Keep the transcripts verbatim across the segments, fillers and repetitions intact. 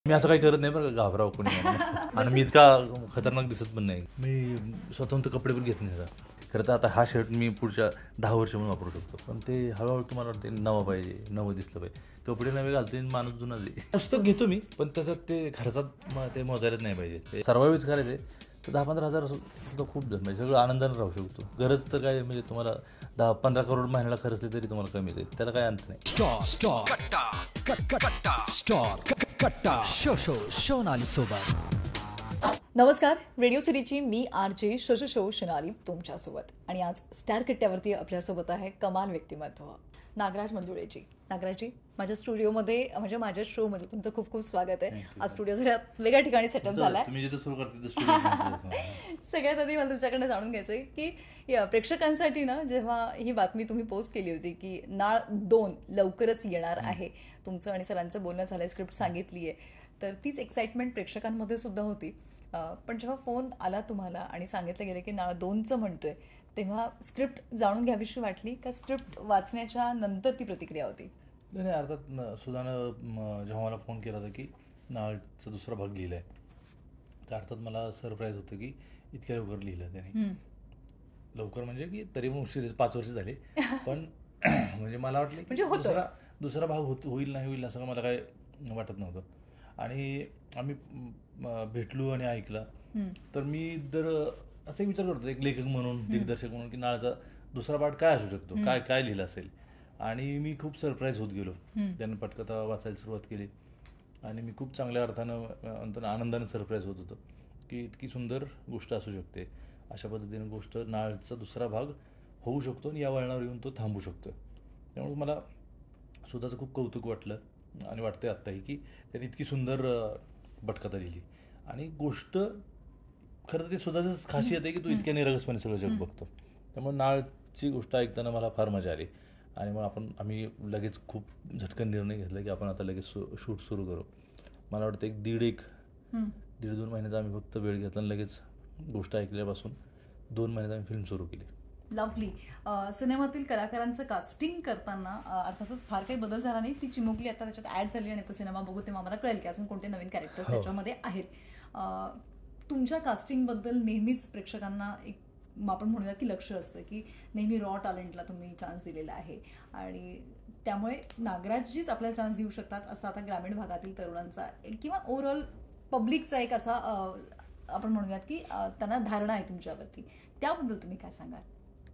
मी असं काही करत नाही बरं का, घाबरावं कोणी मला. आणि मी इतका खतरनाक दिसत पण नाही. मी स्वतंत्र कपडे पण घेत नाही जरा. खरं तर आता हा शर्ट मी पुढच्या दहा वर्ष म्हणून वापरू शकतो, पण ते हळूहळू तुम्हाला वाटते नवं पाहिजे, नवं दिसलं पाहिजे. कपडे नवे घालतो माणूस जुना दे. पुस्तक घेतो मी, पण त्याच्यात ते खर्चात मग ते मोजायलाच नाही पाहिजे. ते सर्वाइव्हच करायचे तर दहा पंधरा हजार सुद्धा खूप जास्त म्हणजे सगळं आनंदाने राहू शकतो. गरज तर काय म्हणजे तुम्हाला दहा पंधरा करोड महिन्याला खर्चले तरी तुम्हाला कमीच आहे, त्याला काय अंत नाही. स्टॉर स्टॉर कट्टा कट कट्टा स्टॉर कट्टा शो शो सोनाली सोबत. नमस्कार, रेडिओ सिटीची मी R J show show Sonali तुमच्यासोबत. आणि आज स्टार किट्ट्यावरती आपल्यासोबत आहे कमाल व्यक्तिमत्व नागराज मंजुळेजी. नागराजजी, माझ्या स्टुडिओमध्ये म्हणजे माझ्या शोमध्ये तुमचं खूप खूप स्वागत आहे. आज स्टुडिओ जरा वेगळ्या ठिकाणी सेटअप झालाय. सगळ्यात आधी मला तुमच्याकडनं जाणून घ्यायचंय की प्रेक्षकांसाठी ना, जेव्हा ही बातमी तुम्ही पोस्ट केली होती की नाळ दोन लवकरच येणार आहे, तुमचं आणि सरांचं बोलणं झालंय, स्क्रिप्ट सांगितली आहे, तर तीच एक्साइटमेंट प्रेक्षकांमध्ये सुद्धा होती. पण जेव्हा फोन आला तुम्हाला आणि सांगितलं गेलं की नाळ दोनचं म्हणतोय, तेव्हा स्क्रिप्ट जाणून घ्यावीशी वाटली का स्क्रिप्ट वाचण्याच्या नंतर ती प्रतिक्रिया होती? नाही नाही, अर्थात सुधानं जेव्हा मला फोन केला होता की नाळचा दुसरा भाग लिहिला आहे, तर अर्थात मला सरप्राईज होतं की इतक्या लवकर लिहिलं त्याने. लवकर म्हणजे की तरी पण उशीर, पाच वर्ष झाले, पण म्हणजे मला वाटलं की दुसरा दुसरा भाग होत होईल नाही होईल असं मला काय वाटत नव्हतं. आणि आम्ही भेटलो आणि ऐकला, तर मी जर असा विचार करतो एक लेखक म्हणून, दिग्दर्शक म्हणून, की नाळचा दुसरा पार्ट काय असू शकतो, काय काय लिहिलं असेल. आणि मी खूप सरप्राईज होत गेलो. त्यानं पटकथा वाचायला सुरुवात केली आणि मी खूप चांगल्या अर्थानं आनंदाने सरप्राईज होत होतो की इतकी सुंदर गोष्ट असू शकते, अशा पद्धतीने गोष्ट नाळचा दुसरा भाग होऊ शकतो आणि या वळणावर येऊन तो थांबू शकतो. त्यामुळे मला स्वतःचं खूप कौतुक वाटलं आणि वाटतंय आत्ताही की त्याने इतकी सुंदर पटकथा लिहिली. आणि गोष्ट खरं तर ते स्वतःचंच खासियत आहे की तो इतक्या निरगसपणे सगळं जग बघतो. त्यामुळे नाळची गोष्ट ऐकताना मला फार मजा आली. आणि मग आपण आम्ही लगेच खूप झटकन निर्णय घेतला की आपण आता लगेच शूट सुरू करू. मला वाटतं एक दीड एक दीड दोन महिन्याचा आम्ही फक्त वेळ घेतला आणि लगेच गोष्ट ऐकल्यापासून दोन महिन्यात आम्ही फिल्म सुरू केली. लवली. सिनेमातील कलाकारांचं कास्टिंग करताना अर्थातच फार काही बदल झाला नाही. ती चिमुकली आता त्याच्यात ऍड झाली आणि आता सिनेमा बघू तेव्हा मला कळेल की अजून कोणते नवीन कॅरेक्टर्स त्याच्यामध्ये आहेत. तुमच्या कास्टिंगबद्दल नेहमीच प्रेक्षकांना एक आपण म्हणूया की लक्ष असतं की नेहमी रॉ टॅलेंटला तुम्ही चान्स दिलेला आहे आणि त्यामुळे नागराजजीच आपल्याला चान्स देऊ शकतात असं आता ग्रामीण भागातील तरुणांचा किंवा ओव्हरऑल पब्लिकचा एक असा आपण म्हणूयात की त्यांना धारणा आहे तुमच्यावरती. त्याबद्दल तुम्ही काय सांगाल?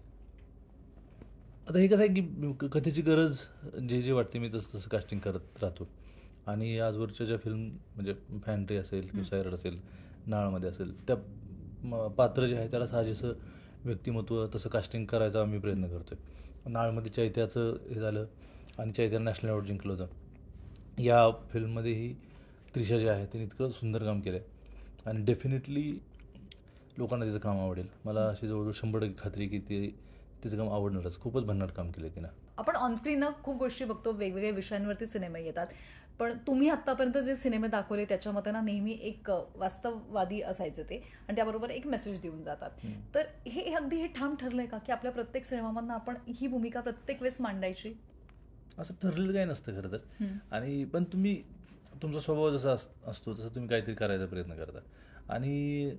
आता हे कसं आहे की कथेची गरज जे जे वाटते मी तसं तसं कास्टिंग करत राहतो. आणि आजवरच्या ज्या फिल्म म्हणजे फॅन्ट्री असेल किंवा सायरड असेल, नाळमध्ये असेल, त्या पात्र जे आहे त्याला साजेसं व्यक्तिमत्व तसं कास्टिंग करायचा आम्ही प्रयत्न करतो आहे. नाळमध्ये चैत्याचं हे झालं आणि चैत्यानं नॅशनल अवॉर्ड जिंकलं होतं. या फिल्ममध्येही त्रिशा जे आहे तिने इतकं सुंदर काम केलं आहे आणि डेफिनेटली लोकांना तिचं काम आवडेल. मला अशी जवळजवळ शंभर टक्के खात्री की ते तिचं काम आवडणारच. खूपच भन्नाट काम केलं तिनं. आपण ऑनस्क्रीन खूप गोष्टी बघतो, वेगवेगळ्या विषयांवरती सिनेमे येतात, पण तुम्ही आतापर्यंत जे सिनेमे दाखवले त्याच्यामध्ये ना नेहमी एक वास्तववादी असायचं ते आणि त्याबरोबर एक मेसेज देऊन जातात. तर हे अगदी हे ठाम ठरलंय का की आपल्या प्रत्येक सिनेमामधनं आपण ही भूमिका प्रत्येक वेळेस मांडायची? असं ठरलेलं काही नसतं खरं तर. आणि पण तुम्ही तुमचा स्वभाव जसा असतो तसं तुम्ही काहीतरी करायचा प्रयत्न करता आणि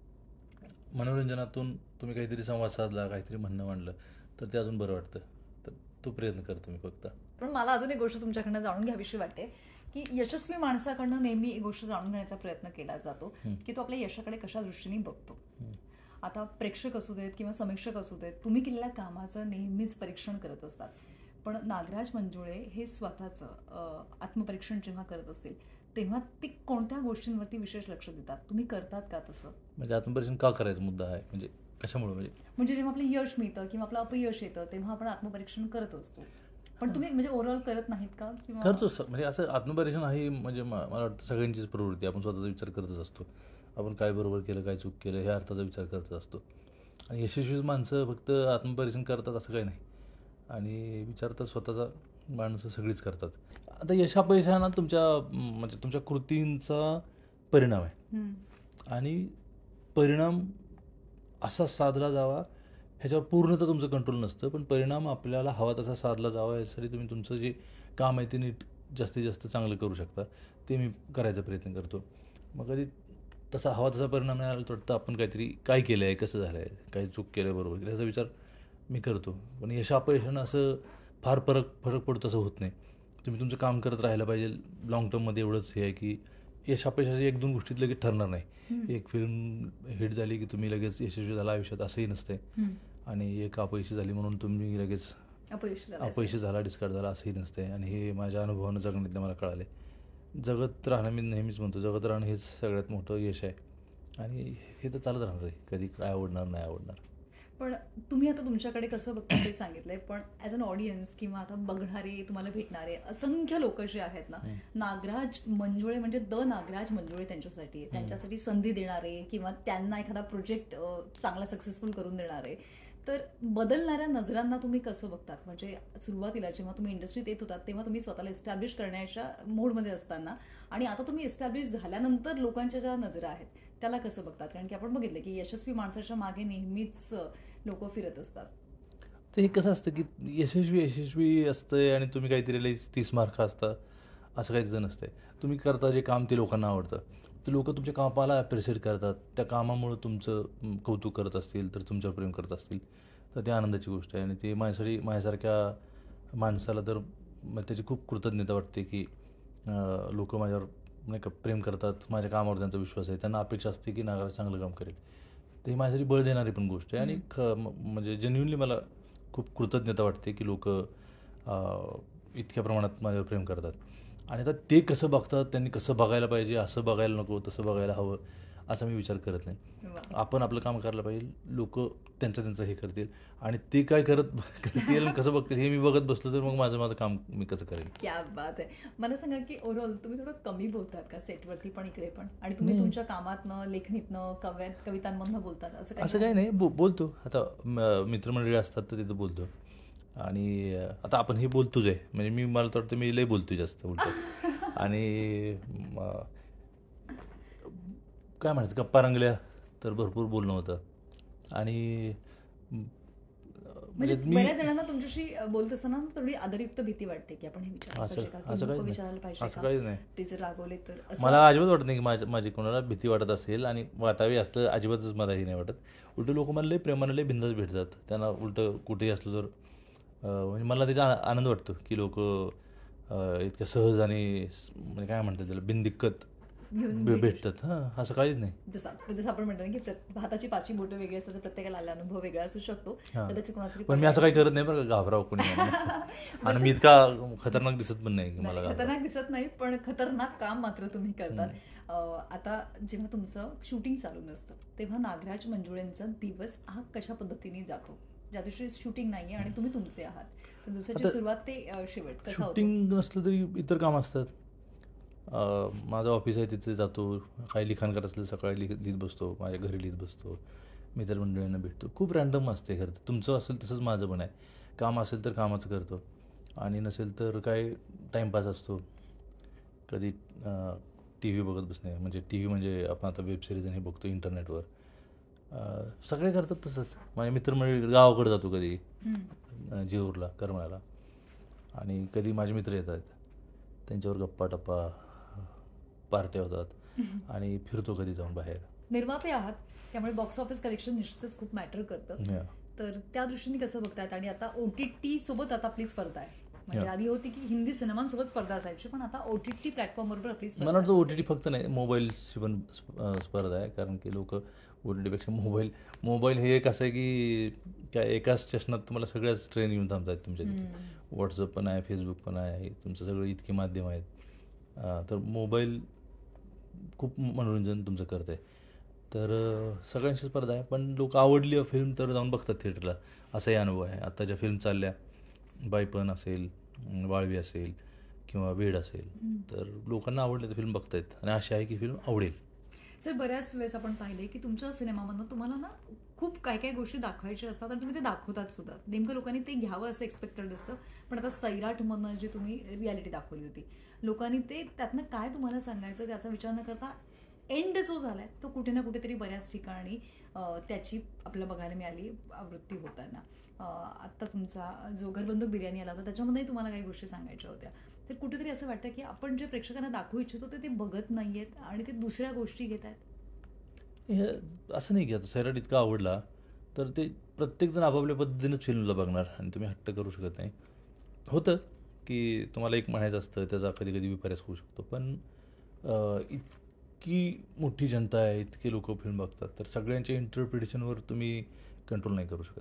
मनोरंजनातून तुम्ही काहीतरी संवाद साधला, काहीतरी म्हणणं मांडलं तर ते अजून बरं वाटतं. तर तो प्रयत्न करतो मी फक्त. पण मला अजून एक गोष्ट तुमच्याकडनं जाणून घ्यावीशी वाटते की यशस्वी माणसाकडनं नेहमी एक गोष्ट जाणून घेण्याचा प्रयत्न केला जातो की तो आपल्या यशाकडे कशा दृष्टीने बघतो. आता प्रेक्षक असू देत किंवा समीक्षक असू देत, तुम्ही केलेल्या कामाचं नेहमीच परीक्षण करत असतात, पण नागराज मंजुळे हे स्वतःचं आत्मपरीक्षण जेव्हा करत असतील तेव्हा ते कोणत्या गोष्टींवरती विशेष लक्ष देतात? तुम्ही करतात का तसं? म्हणजे आत्मपरीक्षण का करायचं मुद्दा आहे म्हणजे कशामुळे? म्हणजे म्हणजे जेव्हा आपलं यश मिळतं किंवा आपलं अपयश येतं तेव्हा आपण आत्मपरीक्षण करत असतो, पण तुम्ही म्हणजे ओव्हरऑल करत नाहीत का? करतो. म्हणजे असं आत्मपरीक्षण आहे म्हणजे मला वाटतं सगळ्यांचीच प्रवृत्ती. आपण स्वतःचा विचार करतच असतो. आपण काय बरोबर केलं, काय चूक केलं हे अर्थाचा विचार करतच असतो. आणि यशस्वी माणसं फक्त आत्मपरीक्षण करतात असं काही नाही. आणि विचार तर स्वतःचा माणसं सगळीच करतात. आता यशापयशाना तुमच्या म्हणजे तुमच्या कृतींचा परिणाम आहे आणि परिणाम असा साधला जावा ह्याच्यावर पूर्णतः तुमचं कंट्रोल नसतं, पण परिणाम आपल्याला हवा तसा साधला जावा यासाठी तुम्ही तुमचं जे काम आहे ते नीट जास्तीत जास्त चांगलं करू शकता. ते मी करायचा प्रयत्न करतो. मग कधी तसा हवा तसा परिणाम नाही आला तर वाटतं आपण काहीतरी काय केलं आहे, कसं झालं आहे, काही चूक केलं आहे, बरोबर केलं याचा विचार मी करतो. पण यश अपयशानं असं फार फरक फरक पडतो असं होत नाही. तुम्ही तुमचं काम करत राहायला पाहिजे. लाँग टर्ममध्ये एवढंच हे आहे की यश अपयशाची एक दोन गोष्टीत लगेच ठरणार नाही. एक फिल्म हिट झाली की तुम्ही लगेच यशस्वी झाला आयुष्यात असंही नसतंय. आणि एक अपयशी झाली म्हणून तुम्ही लगेच अपयशी झाला डिस्कार्ड झाला असंही नसतंय. आणि हे माझ्या अनुभवानं जगण्यातलं मला कळाले. जगत राहणं मी नेहमीच म्हणतो जगत राहणं हेच सगळ्यात मोठं यश आहे. आणि हे तर चालत राहणार आहे. कधी काय आवडणार नाही आवडणार. पण तुम्ही आता तुमच्याकडे कसं बघता ते सांगितलंय, पण ॲज अन ऑडियन्स किंवा आता बघणारे तुम्हाला भेटणारे असंख्य लोक जे आहेत ना, नागराज मंजुळे म्हणजे द नागराज मंजुळे त्यांच्यासाठी त्यांच्यासाठी संधी देणारे किंवा त्यांना एखादा प्रोजेक्ट चांगला सक्सेसफुल करून देणारे, तर बदलणाऱ्या नजरांना तुम्ही कसं बघतात? म्हणजे सुरुवातीला जेव्हा तुम्ही इंडस्ट्रीत येत होतात तेव्हा तुम्ही स्वतःला एस्टॅब्लिश करण्याच्या मोडमध्ये असताना आणि आता तुम्ही एस्टॅब्लिश झाल्यानंतर लोकांच्या ज्या नजरा आहेत त्याला कसं बघतात? कारण की आपण बघितलं की यशस्वी माणसाच्या मागे नेहमीच लोक फिरत असतात. तर हे कसं असतं की यशस्वी यशस्वी असतंय आणि तुम्ही काहीतरी लई तीस मार्क असतं असं काही तिथं नसतंय. तुम्ही करता जे काम ते लोकांना आवडतं. तर लोक तुमच्या कामाला ॲप्रिशिएट करतात. त्या कामामुळं तुमचं कौतुक करत असतील तर तुमच्यावर प्रेम करत असतील तर ते आनंदाची गोष्ट आहे. आणि ते माझ्यासाठी माझ्यासारख्या माणसाला तर त्याची खूप कृतज्ञता वाटते की लोक माझ्यावर नाही का प्रेम करतात. माझ्या कामावर त्यांचा विश्वास आहे. त्यांना अपेक्षा असते की नागराज चांगलं काम करेल. तर ही माझ्यासाठी बळ देणारी पण गोष्ट आहे. आणि ख म्हणजे जेन्युनली मला खूप कृतज्ञता वाटते की लोक इतक्या प्रमाणात माझ्यावर प्रेम करतात. आणि आता ते कसं बघतात त्यांनी कसं बघायला पाहिजे, असं बघायला नको तसं बघायला हवं असा मी विचार करत नाही. आपण आपलं काम करायला पाहिजे. लोक त्यांचं त्यांचं हे करतील आणि ते काय करत करतील कसं बघतील हे मी बघत बसलो तर मग माझं माझं काम मी कसं करेल. क्या बात आहे. मला सांगा की ओव्हरऑल तुम्ही थोडं कमी बोलतात का सेटवरती पण इकडे पण, आणि तुम्ही तुमच्या कामातनं लेखणीतनं कव्यात कवितांमधनं बोलतात असं काही? असं काही नाही. बो बोलतो आता मित्रमंडळी असतात तर तिथं बोलतो. आणि आता आपण हे बोलतोच आहे म्हणजे मी मला तर वाटतं मी लय बोलतो जास्त उलट. आणि काय म्हणायचं गप्पा रंगल्या तर भरपूर बोलणं होतं. आणि म्हणजे बऱ्याच जणांना तुमच्याशी बोलत असताना थोडी आदरयुक्त भीती वाटते की आपण हे विचारायला असं पाहिजे का, असं लोकं काही विचारायला पाहिजे असं का, काहीच नाही. ते जर रागवले तर असं? मला अजिबात वाटत नाही की माझ्या माझी कोणाला भीती वाटत असेल आणि वाटावी असलं अजिबातच मलाही नाही वाटत. उलट लोक मला लय प्रेमाने लय बिंदास भेटतात. त्यांना उलटं कुठेही असलं तर म्हणजे मला त्याचा आनंद वाटतो की लोक इतक्या सहज आणि म्हणजे काय म्हणतात त्याला बिनदिक्कत भेटतात. हां असं काहीच नाही. जसं जसं आपण म्हणतो की हाताची पाचही बोटं वेगळी असतात तर प्रत्येकाला आला अनुभव वेगळा असू शकतो. कदाचित कोणातरी पण मी असं काही करत नाही बरं का घाबराव कोणी. आणि मी इतका खतरनाक दिसत पण नाही की मला खतरनाक दिसत नाही, पण खतरनाक काम मात्र तुम्ही करतात. आता जेव्हा तुमचं शूटिंग चालू नसतं तेव्हा नागराज मंजुळेंचा दिवस हा कशा पद्धतीने जातो? ज्या दिवशी शूटिंग नाहीये आणि तुम्ही तुमचे आहात तर दिवसाची सुरुवात ते शेवट कसं होतं? शूटिंग नसलं तरी इतर काम असतात. माझं ऑफिस आहे तिथे जातो. काही लिखाण करत असलं सकाळी लिख लिहित बसतो. माझ्या घरी लिहित बसतो. मित्रमंडळींना भेटतो. खूप रँडम असते खरं तर. तुमचं असेल तसंच माझं पण आहे. काम असेल तर कामाचं करतो आणि नसेल तर काय टाईमपास असतो. कधी टी व्ही बघत बसणे म्हणजे टी व्ही म्हणजे आपण आता वेबसिरीज आणि हे बघतो इंटरनेटवर. सगळे करतात तसंच. माझ्या मित्रमंडळी गावाकडे जातो कधी जेऊरला करमाळ्याला आणि कधी माझे मित्र येतात त्यांच्यावर गप्पा टप्पा पार्ट्या होतात आणि फिरतो कधी जाऊन बाहेर. निर्माते आहात त्यामुळे बॉक्स ऑफिस कलेक्शन निश्चितच खूप मॅटर करतं. तर त्या दृष्टीने कसं बघतायत? आणि आता ओ टी टी सोबत आता आपली स्पर्धा आहे. म्हणजे आधी होती की हिंदी सिनेमांसोबत स्पर्धा असायची, पण आता ओ टी टी प्लॅटफॉर्मवर आपली स्पर्धा. मला वाटतं ओ टी टी फक्त नाही मोबाईलची पण स्पर्धा आहे. कारण की लोक ओ टी टीपेक्षा मोबाईल मोबाईल हे एक असं आहे की त्या एकाच स्टेशनात तुम्हाला सगळ्याच ट्रेन येऊन थांबतात तुमच्या तिथे. व्हॉट्सअप पण आहे, फेसबुक पण आहे, तुमचं सगळं इतकी माध्यम आहेत. तर मोबाईल खूप मनोरंजन तुमचं करत आहे. तर सगळ्यांची स्पर्धा आहे. पण लोक आवडली फिल्म तर जाऊन बघतात थिएटरला असाही अनुभव आहे. आत्ताच्या फिल्म चालल्या बायपण असेल, वाळवी असेल किंवा वेड असेल तर लोकांना आवडले तर फिल्म बघतायत आणि अशी आहे की फिल्म आवडेल. सर बऱ्याच वेळेस आपण पाहिले की तुमच्या सिनेमामधनं तुम्हाला ना खूप काय काय गोष्टी दाखवायच्या असतात आणि तुम्ही ते दाखवतात सुद्धा. नेमकं लोकांनी ते घ्यावं असं एक्सपेक्टेड असतं. पण आता सैराटमधनं जी तुम्ही रियालिटी दाखवली होती लोकांनी ते त्यातनं काय तुम्हाला सांगायचं त्याचा विचार न करता एंड जो झालाय तो कुठे ना कुठेतरी बऱ्याच ठिकाणी त्याची आपल्याला बघायला मिळाली आवृत्ती होताना. आत्ता तुमचा जो घरबंदूक बिर्याणी आला होता त्याच्यामध्येही तुम्हाला काही गोष्टी सांगायच्या होत्या. तर कुठेतरी असं वाटतं की आपण जे प्रेक्षकांना दाखवू इच्छितो ते ते बघत नाही आहेत आणि ते दुसऱ्या गोष्टी घेत आहेत. हे असं नाही की आता सैराट इतका आवडला तर ते प्रत्येकजण आपापल्या पद्धतीनेच फिल्मला बघणार आणि तुम्ही हट्ट करू शकत नाही. होतं की तुम्हाला एक म्हणायचं असतं, त्याचा कधी कधी विपर्यास होऊ शकतो, पण अ, इतकी मोठी जनता आहे, इतके लोक फिल्म बघतात, तर सगळ्यांच्या इंटरप्रिटेशनवर तुम्ही कंट्रोल नाही करू शकत.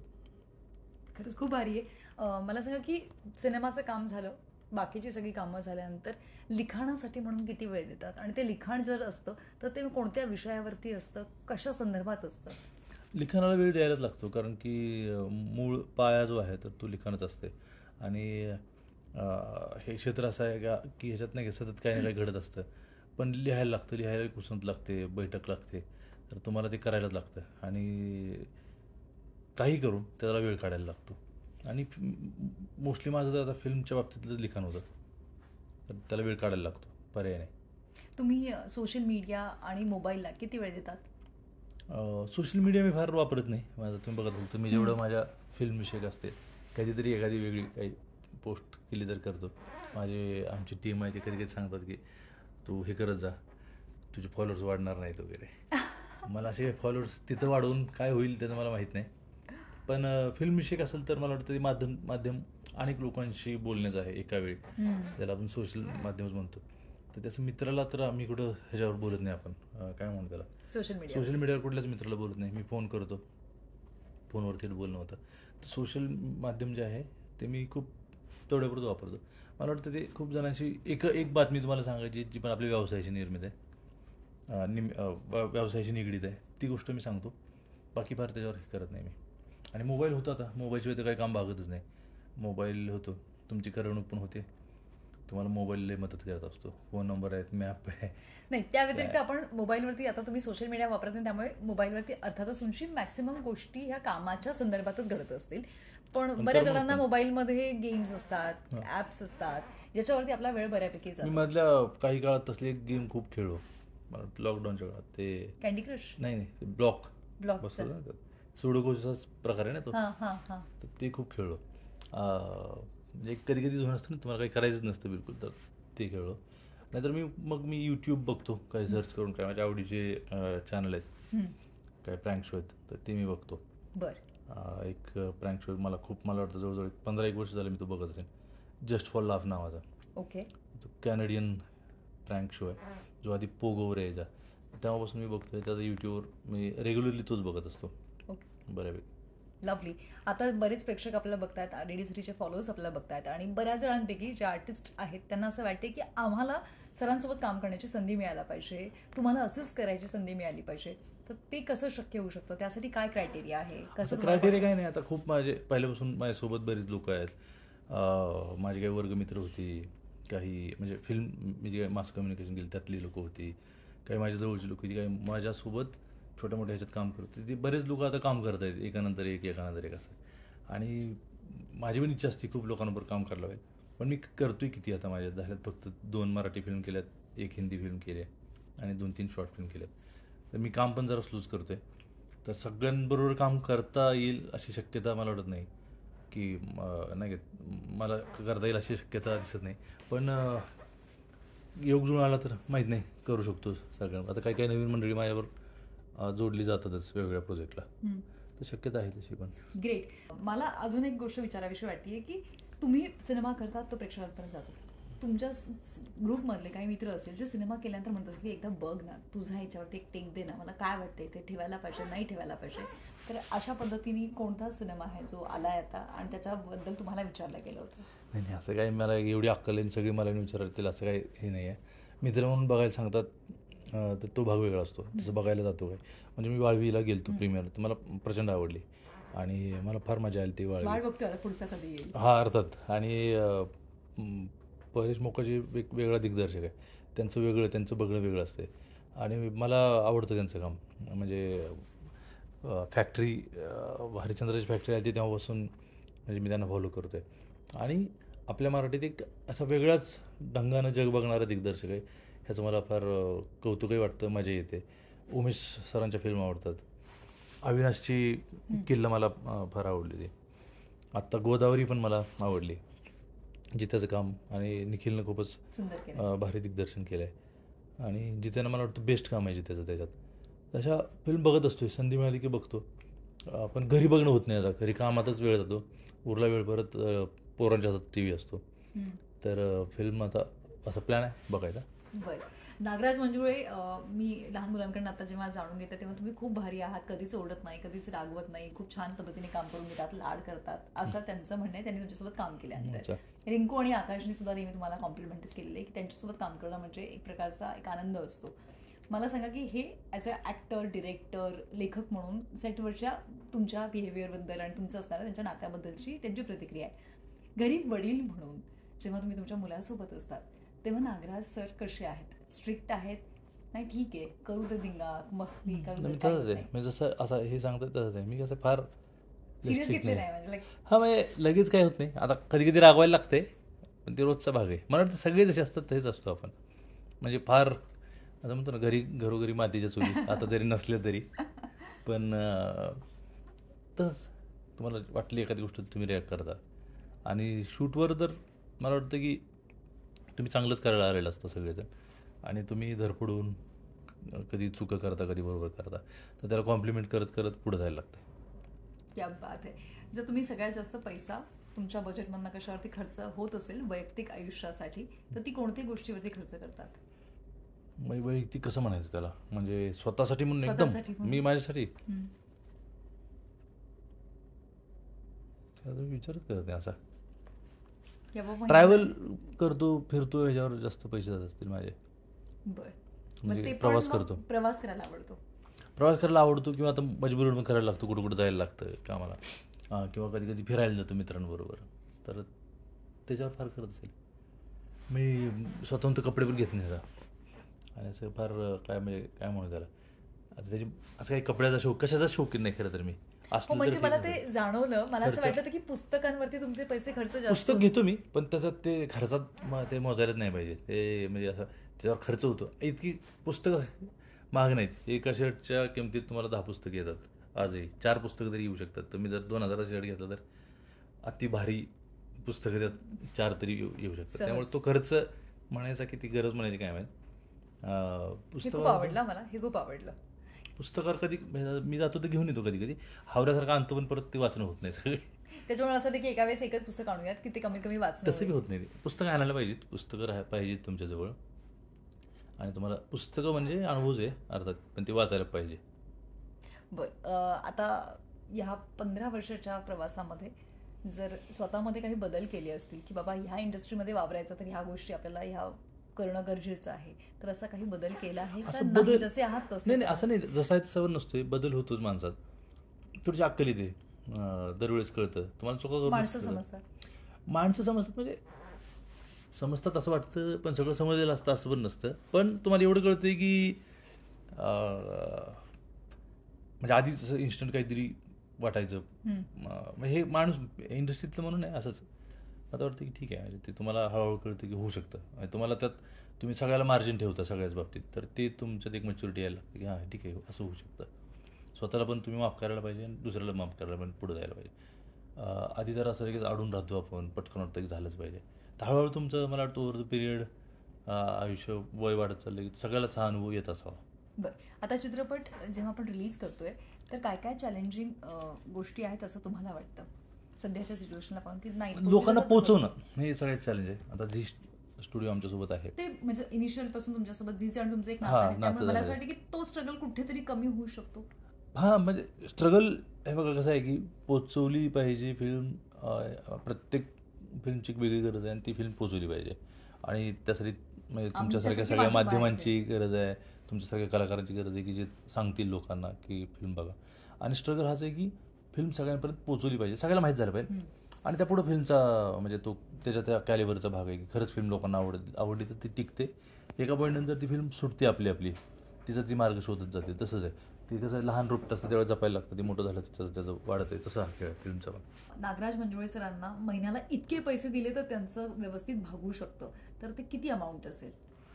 खरंच खूप भारी आहे. अं, मला सांगा की सिनेमाचं काम झालं, बाकीची सगळी कामं झाल्यानंतर लिखाणासाठी म्हणून किती वेळ देतात आणि ते लिखाण जर असतं तर ते कोणत्या विषयावरती असतं, कशा संदर्भात असतं? लिखाणाला वेळ द्यायलाच लागतो, कारण की अ, मूळ पाया जो आहे तर तो लिखाणच असते. आणि अ, हे क्षेत्र असं आहे का की ह्याच्यात नाही का सतत काही ना काही घडत असतं, पण लिहायला लागतं, लिहायला कुसंत लागते, बैठक लागते, तर तुम्हाला ते करायलाच लागतं. आणि काही करून त्याला वेळ काढायला लागतो. आणि मोस्टली माझं तर आता फिल्मच्या बाबतीतलं लिखाण होतं, तर त्याला वेळ काढायला लागतो, पर्याय नाही. तुम्ही सोशल मीडिया आणि मोबाईलला किती वेळ देतात? सोशल मीडिया मी फार वापरत नाही. माझं तुम्ही बघत असाल तर मी जेवढं माझ्या फिल्मविषयक असते, कधीतरी एखादी वेगळी काही पोस्ट केली तर करतो. माझे आमची टीम आहे, ते कधी कधी सांगतात की तू हे करत जा, तुझे फॉलोअर्स वाढणार नाहीत वगैरे. मला असे फॉलोअर्स तिथं वाढवून काय होईल त्याचं मला माहीत नाही. पण फिल्मविषयक असेल तर मला वाटतं ते माध्यम माध्यम अनेक लोकांशी बोलण्याचं आहे एका वेळी, ज्याला आपण सोशल माध्यमच म्हणतो. तर त्याचं मित्राला तर आम्ही कुठं ह्याच्यावर बोलत नाही. आपण अं, काय म्हणतो त्याला, सोशल मीडिया. सोशल मीडियावर कुठल्याच मित्राला बोलत नाही. मी फोन करतो, फोनवरती बोलणं होतं. तर सोशल माध्यम जे आहे ते मी खूप तेवढ्यापुरतं वापरतो. मला वाटतं ते खूप जणांशी एक एक बातमी तुम्हाला सांगायची जी पण आपल्या व्यवसायाशी निर्मित आहे, अं, निम अं, व- व्यवसायाशी निगडीत आहे, ती गोष्ट मी सांगतो. बाकी फार त्याच्यावर हे करत नाही मी. आणि मोबाईल होता, आता मोबाईलशिवाय तर काही काम भागतच नाही. मोबाईल होतो, तुमची करवणूक पण होते, तुम्हाला मोबाईलला मदत करत असतो. फोन नंबर आहेत, मॅप आहे. नाही, त्या व्यतिरिक्त आपण मोबाईलवरती, आता तुम्ही सोशल मीडिया वापरत नाही त्यामुळे मोबाईलवरती अर्थातच तुमची मॅक्सिमम गोष्टी ह्या कामाच्या संदर्भातच घडत असतील, पण पण बऱ्याच करमणूक जणांना पण. मोबाईलमध्ये गेम्स असतात, ऍप्स असतात, ज्याच्यावरती आपला वेळ बऱ्यापैकी मी जातो. मधल्या काही काळात तसले एक गेम खूप खेळलो, मला लॉकडाऊनच्या काळात. ते कॅन्डी क्रश, नाही नाही ते ब्लॉक ब्लॉक. बसतो ना, सुडोकोचाच प्रकार आहे ना तो. हां हां हां. तर ते खूप खेळलो. अं, म्हणजे कधी कधी जुनं असतं ना, तुम्हाला काही करायचंच नसतं बिलकुल, तर ते खेळलो. नाहीतर मी मग मी यूट्यूब बघतो, काही सर्च करून, काय माझ्या आवडीचे चॅनल आहेत, हम्म. काय प्रँक शो आहेत, तर ते मी बघतो. बर. अं, एक प्रँक शो मला खूप, मला वाटतं जवळजवळ एक पंधरा एक वर्ष झालं मी तो बघत असेल, जस्ट फॉर लाफ नावाचा. ओके. तो कॅनेडियन प्रँक शो आहे, जो आधी पोगोवर यायचा. तेव्हापासून मी बघतोय त्याचा यूट्यूबवर, मी रेग्युलरली तोच बघत असतो ओके. बऱ्यापैकी. लवली. आता बरेच प्रेक्षक आपल्याला बघतायत, रेडिओ सिटीचे फॉलोअर्स आपल्याला बघतायत आणि बऱ्याच जणांपैकी जे आर्टिस्ट आहेत त्यांना असं वाटते की आम्हाला सरांसोबत काम करण्याची संधी मिळायला पाहिजे, तुम्हाला असंच करायची संधी मिळाली पाहिजे. तर ते कसं शक्य होऊ शकतं, त्यासाठी काय क्रायटेरिया आहे, कसं तुम्हाला क्रायटेरिया काही नाही. आता खूप माझे पहिल्यापासून माझ्यासोबत बरीच लोक आहेत. अं, माझे काही वर्गमित्र होती, काही म्हणजे फिल्म मी जे मास कम्युनिकेशन केलं त्यातली लोक होती, काही माझ्या जवळची लोक होती, काही माझ्यासोबत छोट्या मोठ्या ह्याच्यात काम करत होते. ती बरेच लोक आता काम करत आहेत, एकानंतर एक एकानंतर एक असं. आणि माझी पण इच्छा असते खूप लोकांबरोबर काम करायला पाहिजे, पण मी करतोय किती आता. माझ्यात झाल्यात फक्त दोन मराठी फिल्म केल्यात, एक हिंदी फिल्म केली आहे आणि दोन तीन शॉर्ट फिल्म केल्यात. तर मी काम पण जरा स्लोच करतोय. तर सगळ्यांबरोबर काम करता येईल अशी शक्यता मला वाटत नाही, की अं, नाही का मला करता येईल अशी शक्यता दिसत नाही. पण अं, योग जुळून आला तर माहीत नाही, करू शकतो सगळ्यांना. आता काही काही नवीन मंडळी माझ्यावर अं, जोडली जातातच वेगवेगळ्या प्रोजेक्टला, हम्म. तर शक्यता आहे तशी पण. ग्रेट. मला अजून एक गोष्ट विचारावीशी वाटते की तुम्ही सिनेमा करतात तो प्रेक्षकांपर्यंत जातो, तुमच्या ग्रुपमधले काही मित्र असेल जे सिनेमा केल्यानंतर म्हणत असतील की एकदा बघ ना, तुझा ह्याच्यावरती एक टेक दे ना, मला काय वाटते ते ठेवायला पाहिजे नाही ठेवायला पाहिजे. तर अशा पद्धतीने कोणता सिनेमा आहे जो आलाय आता आणि त्याच्याबद्दल तुम्हाला विचारलं गेलं होतं? नाही नाही, असं काही मला एवढी अक्कल आहे सगळी मला विचारतील असं काही हे नाही आहे. मित्र म्हणून बघायला सांगतात अं, तर तो भाग वेगळा असतो, तसं बघायला जातो काय. म्हणजे मी वाळवीला गेलो तो प्रीमियर, तर मला प्रचंड आवडली आणि मला फार मजा आली ती वाळवी. वाट बघतोय आता पुढचा कधी येईल. हा अर्थात. आणि अं, म, परेश मोकाजी एक वेगळा दिग्दर्शक आहे, त्यांचं वेगळं, त्यांचं बघणं वेगळं असते आणि मला आवडतं त्यांचं काम. म्हणजे फॅक्टरी, हरिश्चंद्राची फॅक्टरी आली ती तेव्हापासून म्हणजे मी त्यांना फॉलो करतो आहे. आणि आपल्या मराठीत एक असा वेगळाच ढंगानं जग बघणारा दिग्दर्शक आहे, ह्याचं मला फार अं, कौतुकही वाटतं, मजा येते. उमेश सरांच्या फिल्म आवडतात. अविनाशची किल्ला मला अं, फार आवडली ती. आत्ता गोदावरी पण मला आवडली. जित्याचं काम आणि निखिलनं खूपच सुंदर केलं. अ, भारी दिग्दर्शन केलं आहे आणि जित्यानं मला वाटतं बेस्ट काम आहे जित्याचं त्याच्यात. अशा फिल्म बघत असतो, संधी मिळाली की बघतो. अ, पण घरी बघणं होत नाही आता, घरी कामातच वेळ जातो, उरला वेळ परत अ, पोरांच्या हातात टी व्ही असतो. हम्म. तर अ, फिल्म आता असा प्लॅन आहे बघायचा. बरं. नागराज मंजुळे, अं, मी लहान मुलांकडून आता जेव्हा जाणून घेते तेव्हा तुम्ही खूप भारी आहात, कधीच ओरडत नाही, कधीच रागवत नाही, खूप छान पद्धतीने काम करून घेतात, लाड करतात, असं त्यांचं म्हणणं आहे त्यांनी तुमच्यासोबत काम केल्यानंतर. अच्छा. रिंकू आणि आकाशने सुद्धा नेहमी तुम्हाला कॉम्प्लिमेंट्स केलेले आहे की त्यांच्यासोबत काम करणं म्हणजे एक प्रकारचा एक आनंद असतो. मला सांगा की हे ॲज अ ॲक्टर, डिरेक्टर, लेखक म्हणून सेटवरच्या तुमच्या बिहेवियरबद्दल आणि तुमचं असणाऱ्या त्यांच्या नात्याबद्दलची त्यांची प्रतिक्रिया आहे. घरी वडील म्हणून जेव्हा तुम्ही तुमच्या मुलासोबत असतात तेव्हा नागराज सर कसे आहेत? स्ट्रिक्ट आहेत? नाही ठीक आहे, करू दे दिंगा, मस्ती करू मी दे, तसंच आहे, म्हणजे जसं असं हे सांगतात तसंच आहे. मी कसं फार सिरियस strict घेतले नाही. नाही म्हणजे like हां, म्हणजे लगेच काय होत नाही. आता कधी कधी रागवायला लागते, पण ते रोजचा भाग आहे. मला वाटतं सगळे जसे असतात तसेच असतो आपण. म्हणजे फार असं म्हणतो ना, घरी घरोघरी मातीच्या चुली, आता जरी नसले तरी. पण अं, तसंच तुम्हाला वाटली एखादी गोष्ट तुम्ही रिॲक्ट करता. आणि शूटवर तर मला वाटतं की तुम्ही चांगलंच करायला आलेलं असतं सगळेजण आणि तुम्ही धडपडून अ, कधी चुका करता, कधी बरोबर करता, तर त्याला कॉम्प्लिमेंट करत करत पुढे जायला लागतं. क्या बात आहे. जर तुम्ही सगळ्यात जास्त पैसा तुमच्या बजेटमधनं कशावरती खर्च होत असेल वैयक्तिक आयुष्यासाठी तर ती कोणत्या गोष्टीवरती खर्च करतात? मग वैयक्तिक कसं म्हणायचं त्याला, म्हणजे स्वतःसाठी म्हणून स्वतःसाठी एकदम म्हणून. मी माझ्यासाठी हम्म. त्याचा विचारच करत नाही असा. की बाबा ट्रॅव्हल करतो, फिरतो, ह्याच्यावर जास्त पैसे जात असतील माझे. बरं. मग म्हणजे ते पण प्रवास मग करतो. प्रवास करायला आवडतो. प्रवास करायला आवडतो किंवा आता मजबुरीनं करायला लागतो, कुठं कुठं जायला लागतं कामाला. हां, किंवा कधी कधी फिरायला जातो मित्रांबरोबर, तर त्याच्यावर फार करत असेल. मी स्वतःहून तर कपडे पण घेत नाही आता आणि असं फार काय म्हणजे काय म्हणू त्याला, आता त्याची असं काही कपड्याचा शौक कशाचा शौकीन नाही खरं तर मी. हो, असलं तर म्हणजे ठीक मला आहे. ते जाणवलं, मला असं खर्च- वाटलं होतं की पुस्तकांवरती तुमचे पैसे खर्च जास्त पुस्तक होतात. घेतो मी, पण त्याच्यात ते खर्चात म- ते मोजायलाच नाही पाहिजे. ते म्हणजे असं त्याच्यावर खर्च होतो. इतकी पुस्तकं महाग नाहीत. एका शर्टच्या किमतीत तुम्हाला दहा पुस्तकं येतात आजही. चार पुस्तकं तरी येऊ शकतात. तुम्ही जर दोन हजाराचा शर्ट घेतला तर अति भारी पुस्तकं त्यात चार तरी येऊ येऊ शकतात. सहज. त्यामुळे तो खर्च म्हणायचा की ती गरज म्हणायची काय माहीत. अं, हे खूप पुस्तकावर आवडलं मला, हे खूप आवडलं. पुस्तकावर कधी मी जातो तर घेऊन येतो कधी कधी, हावऱ्यासारखं आणतो, पण परत ते वाचणं होत नाही सगळे. त्याच्यामुळे असं वाटतं की एका वेळेस एकच पुस्तक आणूयात की ते कमीत कमी वाचणं तसं बी होईल. होत नाही. ते पुस्तकं आणायला पाहिजेत, पुस्तकं राहा पाहिजेत तुमच्याजवळ. आणि तुम्हाला पुस्तकं म्हणजे अनुभवच आहे अर्थात, पण ते वाचायला पाहिजे. बरं. अं, आता ह्या पंधरा वर्षाच्या प्रवासामध्ये जर स्वतःमध्ये काही बदल केले असतील की बाबा ह्या इंडस्ट्रीमध्ये वावरायचं तर ह्या गोष्टी आपल्याला ह्या करणं गरजेचं आहे, तर असा काही बदल केला आहे का? असं नाही, बदल जसे आहात तसेच नाही नाही आहात. असं नाही, जसा आहे तसावर नसतोय, बदल होतोच माणसात. थोडीशी अक्कल येते, अं, दरवेळेस कळतं तुम्हाला, चुका करून माणसं समजतात. माणसं समजतात, म्हणजे समजतात असं वाटतं, पण सगळं समजलेलं असतं असं पण नसतं. पण तुम्हाला एवढं कळतंय की अं, म्हणजे आधी जसं इन्स्टंट काहीतरी वाटायचं, हम्म. अं, मग हे माणूस इंडस्ट्रीतलं म्हणून नाही असंच आता वाटतं की ठीक आहे, म्हणजे ते तुम्हाला हळूहळू कळतं की होऊ शकतं आणि तुम्हाला त्यात तुम्ही सगळ्याला मार्जिन ठेवता सगळ्याच बाबतीत, तर ते तुमच्यात एक मॅच्युरिटी यायला लागते की हां ठीक आहे असं होऊ शकतं. स्वतःला पण तुम्ही माफ करायला पाहिजे आणि दुसऱ्याला माफ करायला पण पुढे जायला पाहिजे. अं, आधी जर असं लगेच अडून राहतो आपण, पटकन वाटतं की झालंच पाहिजे. तर हळूहळू तुमचं मला वाटतं ओव्हर द पिरियड आयुष्य वय वाढत चाललं की सगळ्यालाच हा अनुभव येत असावा. बरं. आता चित्रपट जेव्हा आपण रिलीज करतोय तर काय काय चॅलेंजिंग गोष्टी आहेत असं तुम्हाला वाटतं सध्याच्या सिच्युएशनला पाहून की नाही तो लोकांना जसं- पोहोचवणं हे सगळ्यात चॅलेंज आहे. आता झी स्टुडिओ आमच्यासोबत आहे. ते म्हणजे इनिशियल पासून तुमच्यासोबत झीचे आणि तुमचं एक नातं हा, आहे, त्यामुळे नातं मला असं झालेलं वाटतं की तो स्ट्रगल कुठेतरी कमी होऊ शकतो. हां, म्हणजे स्ट्रगल हे बघा कसं आहे की पोचवली पाहिजे फिल्म. प्रत्येक फिल्मची एक वेगळी गरज आहे आणि ती फिल्म पोचवली पाहिजे आणि त्यासाठी म्हणजे तुमच्यासारख्या आमच्यासारखी सगळ्या माध्यमं आहेत माध्यमांची गरज आहे, तुमच्यासारख्या कलाकारांची गरज आहे की जे सांगतील लोकांना की फिल्म बघा. आणि स्ट्रगल हाच आहे की फिल्म सगळ्यांपर्यंत पोचवली पाहिजे, सगळ्याला माहीत झालं पाहिजे. आणि त्या पुढं फिल्मचा म्हणजे तो त्याच्या त्या कॅलिबरचा भाग आहे की खरंच फिल्म लोकांना आवड आवडली तर ती टिकते. एका पॉईंटनंतर ती फिल्म सुटते आपली आपली, तिचं ती मार्ग शोधत जाते. तसंच आहे, ती कसं लहान रोपट असतं त्यावेळेस जपायला लागतं, ते मोठं झालं त्याचं त्याचं वाढत आहे. तसं हा खेळ आहे फिल्मचा पण. नागराज मंजुळे सरांना महिन्याला इतके पैसे दिले तर त्यांचं व्यवस्थित भागू शकतं, तर ते किती अमाऊंट असेल?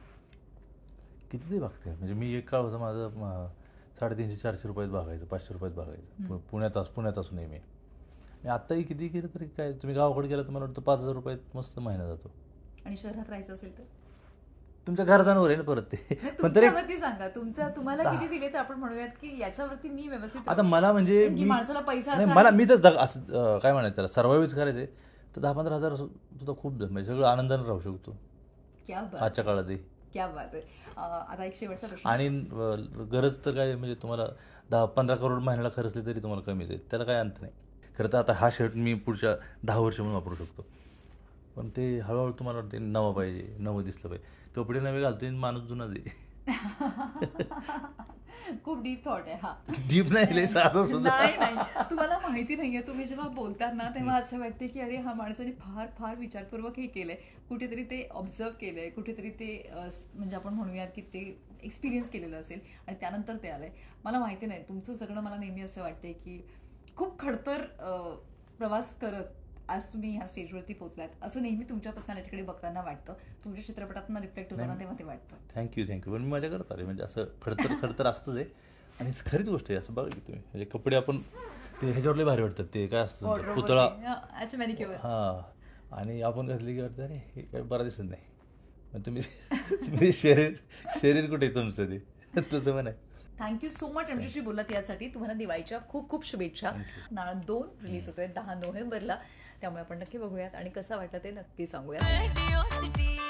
किती ते भागते, म्हणजे मी एक काळ होतं माझं म, साडेतीनशे चारशे रुपयात भागायचं, पाचशे रुपयात भागायचं. पु- पुण्यात अस पुण्यात असूनही मी आणि आत्ताही किती केलं तरी काय, तुम्ही गावाकडे गेला तर मला वाटतं पाच हजार रुपयात मस्त महिना जातो. आणि शहरात राहायचं असेल तर तुमच्या घरच्यांवर आहे ना परत ते. नाही, पण तरी तुमच्यावरती सांगा, तुमचं तुम्हाला किती दिले तर आपण म्हणूयात की याच्यावरती मी व्यवस्थित आता मला म्हणजे कारण की मी- माणसाला पैसा नाही, असा मला आहे- मी तर जग असं अं, काय म्हणायचं त्याला सर्वाइव्हच करायचे तर दहा पंधरा हजार सुद्धा खूप म्हणजे सगळं आनंदाने राहू शकतो क्या बात आजच्या काळातही. क्या बात आहे. अं, आता एक शेवटचा प्रश्न. आणि अं, गरज तर काय म्हणजे तुम्हाला दहा पंधरा करोड महिन्याला खर्चले तरी तुम्हाला कमीच आहे, त्याला काय अंत नाही. खरं तर आता हा शर्ट मी पुढच्या दहा वर्ष म्हणून वापरू शकतो, पण ते हळूहळू तुम्हाला वाटते नवं पाहिजे, नवं दिसलं पाहिजे. कपडे नवे घालतोय माणूस जुना दे. खूप डीप थॉट आहे हा. जीप नाही लय साधं सुद्धा. नाही नाही तुम्हाला माहिती नाहीये, तुम्ही जेव्हा बोलतात ना तेव्हा असं वाटते की अरे हा माणसाने फार फार विचारपूर्वक हे केलंय, कुठेतरी ते ऑब्झर्व केलंय, कुठेतरी ते अं, म्हणजे आपण म्हणूयात की ते एक्सपिरियन्स केलेलं असेल आणि त्यानंतर ते आलंय. मला माहिती नाही, तुमचं सगळं मला नेहमी असं वाटतंय की खूप खडतर अं, प्रवास करत आज तुम्ही ह्या स्टेजवरती पोहोचलात असं नेहमी तुमच्या पर्सनॅलिटीकडे बघताना वाटतं, तुमच्या चित्रपटातून रिफ्लेक्ट होताना तेव्हा ते वाटतं. Thank you thank you. पण मी माझ्या करत आले म्हणजे असं खडतर खडतर असतंच आहे. आणि खरीच गोष्ट आहे, असं बघा की तुम्ही म्हणजे कपडे आपण ते ह्याच्यावरले भारी वाटतात, ते काय असतं तुमचं, पुतळा. अच्छा मॅनिक्युअर. हां, आणि आपण घातली की वाटतं अरे हे काय बरं दिसत नाही, मग तुम्ही तुम्ही शरीर शरीर कुठे आहे तुमचं ते तसं पण आहे. थँक्यू सो मच आमच्याशी बोललात यासाठी. तुम्हाला दिवाळीच्या खूप खूप शुभेच्छा. नाळं दोन रिलीज होतोय दहा नोव्हेंबरला, त्यामुळे आपण नक्की बघूयात आणि कसं वाटलं ते नक्की सांगूयात.